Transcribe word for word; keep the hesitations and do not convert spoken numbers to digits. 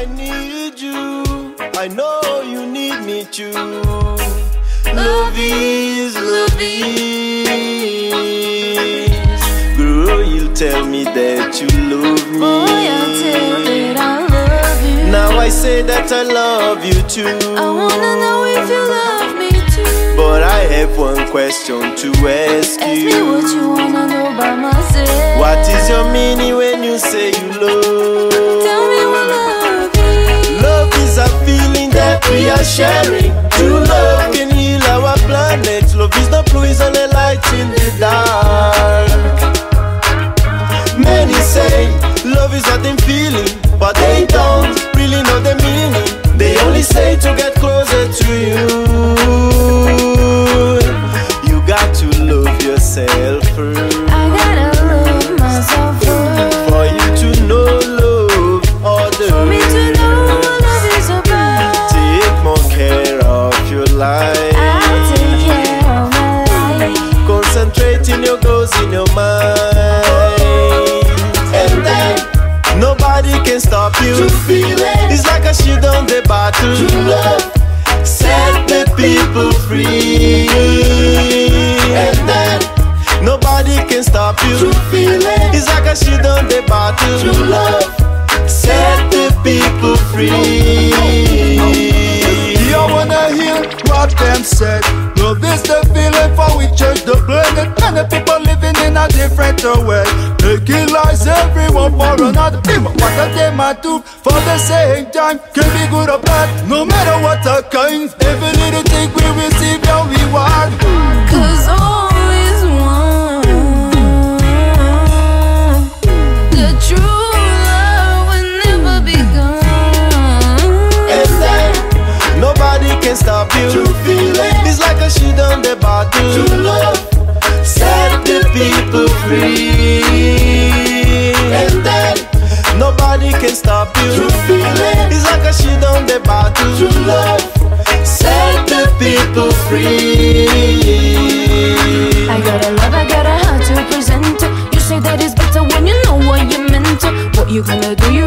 I need you. I know you need me too. Love is, love is. Girl, you tell me that you love me. Boy, I'll tell that I love you. Now I say that I love you too. I wanna know if you love me too. But I have one question to ask you. Ask me what you wanna know about myself. What is your meaning when you say you love? Tell me what love is. Love is a feeling that we are sharing. True love can heal our planet. Love is the poison and light in the dark. Many say love is what I'm feeling, but they don't really know the meaning. They only say to get closer to you. You got to love yourself first. I gotta love myself first. For you to know love others. For me to know what love is about. Take more care of your life. I'll take care of my life. Concentrate in your goals in your mind. And then nobody can stop you. True feeling. It's like a shield on the battle. True love. Set the people free. And then nobody can stop you. true feeling. It's like a shield on the battle. True love. Set the people free. You wanna hear what them said? Love is the feeling for we change the planet. And the people living in a different way. Making lies everyone for another. But what a them I do for the same time can be good or bad. No matter what the kind, every little thing we receive your reward. Cause all is one. The true love will never be gone. And then nobody can stop you. True feeling. It's like a shield on the battle. True love. Set the people free. And then nobody can stop you. true feeling. It's like a shield on the battle. True love. Set the people free. I got a love, I got a heart to present. You say that it's better when you know what you meant. What you gonna do? You